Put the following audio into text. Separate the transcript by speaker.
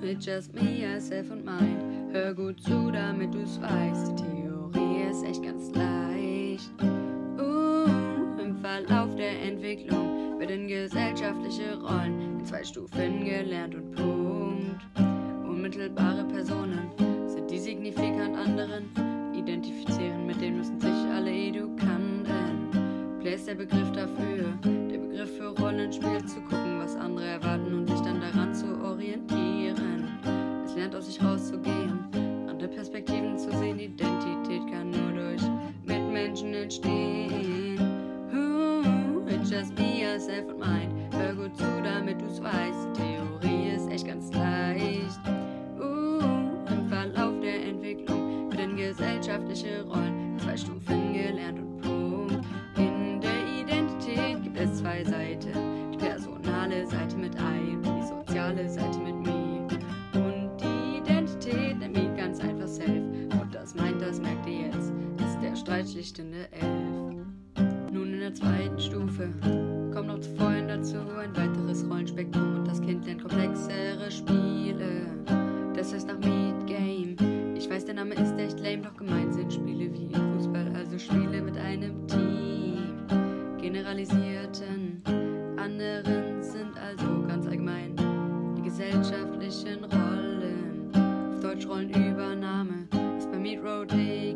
Speaker 1: It's just me, yourself und mine. Hör gut zu, damit du's weißt. Die Theorie ist echt ganz leicht. Im Verlauf der Entwicklung werden gesellschaftliche Rollen in 2 Stufen gelernt und Punkt. Unmittelbare Personen sind die signifikant anderen. Identifizieren, mit denen müssen sich alle Edukanten. Play ist der Begriff dafür, der Begriff für Rollenspiel, zu gucken, was andere erwarten und sich dann daran zu orientieren. Es lernt aus sich rauszugehen, andere Perspektiven zu sehen. Identität kann nur durch Mitmenschen entstehen. It's just me, yourself und mine. Hör gut zu, damit du's weißt. Die Theorie ist echt ganz leicht. Im Verlauf der Entwicklung werden gesellschaftliche Rollen in 2 Stufen gelernt und Punkt. In der Identität gibt es 2 Seiten. Die personale Seite mit I und die soziale Seite mit me. Und die Identität nennt me ganz einfach Self. Und das meint, das merkt ihr jetzt, ist der streitschlichtende Elf. Nun in der 2. Stufe kommt noch vorhin dazu ein weiteres Rollenspektrum und das Kind lernt komplexere Spiele. Das heißt nach Meet Game. Ich weiß, der Name ist echt lame, doch gemeint sind Spiele wie Fußball, also Spiele mit einem Team. Generalisierten anderen sind also ganz allgemein die gesellschaftlichen Rollen. Auf Deutsch Rollenübernahme ist bei Meet Rotate